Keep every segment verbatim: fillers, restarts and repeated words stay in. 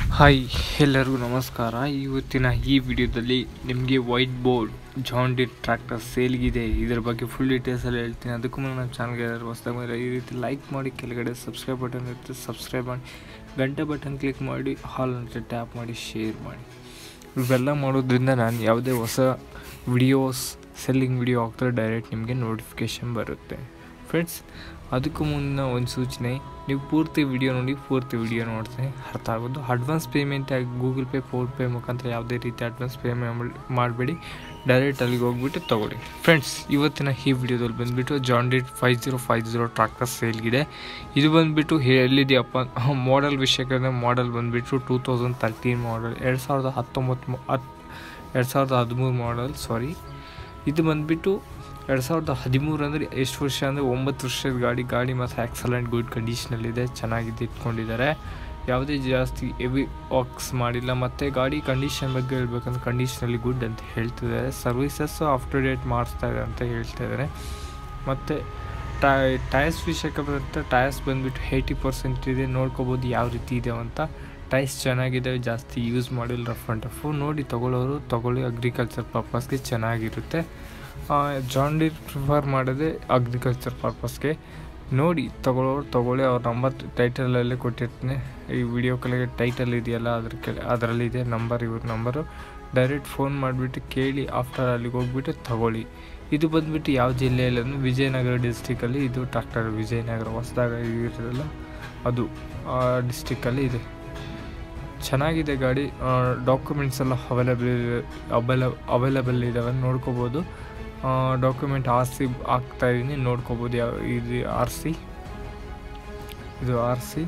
Hi ಎಲ್ಲರಿಗೂ ನಮಸ್ಕಾರ. ಇವತ್ತಿನ ಈ ವಿಡಿಯೋದಲ್ಲಿ ನಿಮಗೆ white board John Deere tractor ಸೇಲ್ಗಿದೆ, ಇದರ ಬಗ್ಗೆ ಫುಲ್ ಡೀಟೇಲ್ಸಲ್ಲಿ ಹೇಳ್ತೀನಿ. ಅದಕ್ಕೂ ಮುನ್ನ ನಮ್ಮ ಚಾನಲ್ಗೆ ಯಾರು ಹೊಸದಾಗಿ ಮೇಲೆ ಈ ರೀತಿ ಲೈಕ್ ಮಾಡಿ, ಕೆಳಗಡೆ ಸಬ್ಸ್ಕ್ರೈಬ್ ಬಟನ್ ಇರುತ್ತೆ, ಸಬ್ಸ್ಕ್ರೈಬ್ ಮಾಡಿ, ಗಂಟೆ ಬಟನ್ ಕ್ಲಿಕ್ ಮಾಡಿ, ಹಾಲ್ ಅಂತ ಟ್ಯಾಪ್ ಮಾಡಿ, ಶೇರ್ ಮಾಡಿ. ಇವೆಲ್ಲ ಮಾಡೋದ್ರಿಂದ ನಾನು ಯಾವುದೇ ಹೊಸ ವಿಡಿಯೋಸ್ ಸೆಲ್ಲಿಂಗ್ ವಿಡಿಯೋ ಹಾಕ್ತಾರೆ ಡೈರೆಕ್ಟ್ ನಿಮಗೆ ನೋಟಿಫಿಕೇಷನ್ ಬರುತ್ತೆ ಫ್ರೆಂಡ್ಸ್. ಅದಕ್ಕೂ ಮುನ್ನ ಒಂದು ಸೂಚನೆ, ನೀವು ಪೂರ್ತಿ ವಿಡಿಯೋ ನೋಡಿ ಪೂರ್ತಿ ವಿಡಿಯೋ ನೋಡ್ತೀನಿ ಅರ್ಥ ಆಗೋದು. ಅಡ್ವಾನ್ಸ್ ಪೇಮೆಂಟ್ ಆಗಿ ಗೂಗಲ್ ಪೇ, ಫೋನ್ಪೇ ಮುಖಾಂತರ ಯಾವುದೇ ರೀತಿ ಅಡ್ವಾನ್ಸ್ ಪೇಮೆಂಟ್ ಮಾಡಬೇಡಿ, ಡೈರೆಕ್ಟ್ ಅಲ್ಲಿಗೆ ಹೋಗ್ಬಿಟ್ಟು ತೊಗೊಳ್ಳಿ ಫ್ರೆಂಡ್ಸ್. ಇವತ್ತಿನ ಈ ವಿಡಿಯೋದಲ್ಲಿ ಬಂದುಬಿಟ್ಟು John Deere five zero five zero tractor ಸೇಲ್ಗಿದೆ. ಇದು ಬಂದುಬಿಟ್ಟು ಎಲ್ಲಿದೆಯಪ್ಪ ಮಾಡೆಲ್ ವಿಷಯಕ್ಕೆ, ಮಾಡೆಲ್ ಬಂದುಬಿಟ್ಟು ಟೂ ತೌಸಂಡ್ ತರ್ಟೀನ್ ಮಾಡೆಲ್, ಎರಡು ಸಾವಿರದ ಹತ್ತೊಂಬತ್ತು ಹತ್ತು ಎರಡು ಸಾವಿರದ ಹದಿಮೂರು ಮಾಡೆಲ್ ಸಾರಿ ಇದು ಬಂದುಬಿಟ್ಟು ಎರಡು ಸಾವಿರದ ಹದಿಮೂರು ಅಂದರೆ ಎಷ್ಟು ವರ್ಷ ಅಂದರೆ ಒಂಬತ್ತು ವರ್ಷದ ಗಾಡಿ. ಗಾಡಿ ಮತ್ತು ಎಕ್ಸಲೆಂಟ್ ಗುಡ್ ಕಂಡೀಷನಲ್ಲಿದೆ, ಚೆನ್ನಾಗಿದೆ, ಇಟ್ಕೊಂಡಿದ್ದಾರೆ. ಯಾವುದೇ ಜಾಸ್ತಿ ಹೆವಿ ವರ್ಕ್ಸ್ ಮಾಡಿಲ್ಲ. ಮತ್ತು ಗಾಡಿ ಕಂಡೀಷನ್ ಬಗ್ಗೆ ಹೇಳ್ಬೇಕಂದ್ರೆ ಕಂಡೀಷನಲ್ಲಿ ಗುಡ್ ಅಂತ ಹೇಳ್ತಿದ್ದಾರೆ. ಸರ್ವಿಸಸ್ಸು ಅಪ್ ಟು ಡೇಟ್ ಮಾಡಿಸ್ತಾ ಇದೆ ಅಂತ ಹೇಳ್ತಾ ಇದ್ದಾರೆ. ಮತ್ತು ಟೈ ಟೈರ್ಸ್ ವಿಷಯಕ್ಕೆ ಬರುತ್ತೆ, ಟೈರ್ಸ್ ಬಂದುಬಿಟ್ಟು ಏಯ್ಟಿ ಪರ್ಸೆಂಟ್ ಇದೆ, ನೋಡ್ಕೋಬೋದು ಯಾವ ರೀತಿ ಇದೆ ಅಂತ. ಟೈರ್ಸ್ ಚೆನ್ನಾಗಿದೆ, ಜಾಸ್ತಿ ಯೂಸ್ ಮಾಡಿಲ್ಲ, ರಫ್ ಆ್ಯಂಡ್ ಟಫು. ನೋಡಿ ತೊಗೊಳ್ಳೋರು ತೊಗೊಳ್ಳಿ, ಅಗ್ರಿಕಲ್ಚರ್ ಪರ್ಪಸ್ಗೆ ಚೆನ್ನಾಗಿರುತ್ತೆ. ಜಾನ್ ಡೀರ್ ಪ್ರಿಫರ್ ಮಾಡೋದೇ ಅಗ್ರಿಕಲ್ಚರ್ ಪರ್ಪಸ್ಗೆ. ನೋಡಿ ತೊಗೊಳ್ಳೋರು ತೊಗೊಳ್ಳಿ. ಅವ್ರ ನಂಬರ್ ಟೈಟಲಲ್ಲೇ ಕೊಟ್ಟಿರ್ತೀನಿ, ಈ ವಿಡಿಯೋ ಕೆಳಗೆ ಟೈಟಲ್ ಇದೆಯಲ್ಲ ಅದ್ರ ಕೆಳ ಅದರಲ್ಲಿದೆ ನಂಬರ್, ಇವ್ರ ನಂಬರು. ಡೈರೆಕ್ಟ್ ಫೋನ್ ಮಾಡಿಬಿಟ್ಟು ಕೇಳಿ, ಆಫ್ಟರ್ ಅಲ್ಲಿಗೆ ಹೋಗ್ಬಿಟ್ಟು ತೊಗೊಳ್ಳಿ. ಇದು ಬಂದುಬಿಟ್ಟು ಯಾವ ಜಿಲ್ಲೆಯಲ್ಲಿ ಅಂದರೆ ವಿಜಯನಗರ ಡಿಸ್ಟಿಕಲ್ಲಿ ಇದು ಟ್ರ್ಯಾಕ್ಟರ್. ವಿಜಯನಗರ ಹೊಸದಾಗ ಇರೋದಲ್ಲ ಅದು ಡಿಸ್ಟಿಕ್ಕಲ್ಲಿ ಇದೆ. ಚೆನ್ನಾಗಿದೆ ಗಾಡಿ. ಡಾಕ್ಯುಮೆಂಟ್ಸ್ ಎಲ್ಲ ಅವೈಲೇಬಲ್ ಅವೈಲ ಅವೈಲೇಬಲ್ ಇದ್ದಾವೆ, ನೋಡ್ಕೋಬೋದು. ಡಾಕ್ಯುಮೆಂಟ್ ಆರ್ ಸಿ ಹಾಕ್ತಾಯಿದ್ದೀನಿ, ನೋಡ್ಕೋಬೋದು. ಯಾವ ಇದು ಆರ್ ಸಿ ಇದು ಆರ್ ಸಿ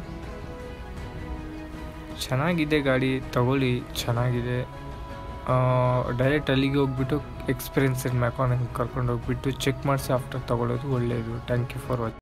ಚೆನ್ನಾಗಿದೆ ಗಾಡಿ, ತಗೊಳ್ಳಿ, ಚೆನ್ನಾಗಿದೆ. ಡೈರೆಕ್ಟ್ ಅಲ್ಲಿಗೆ ಹೋಗ್ಬಿಟ್ಟು ಎಕ್ಸ್ಪೀರಿಯನ್ಸ್ ಮೆಕಾನಿಕ್ ಕರ್ಕೊಂಡು ಹೋಗ್ಬಿಟ್ಟು ಚೆಕ್ ಮಾಡಿಸಿ ಆಫ್ಟರ್ ತೊಗೊಳ್ಳೋದು ಒಳ್ಳೆಯದು. Thank you for watching.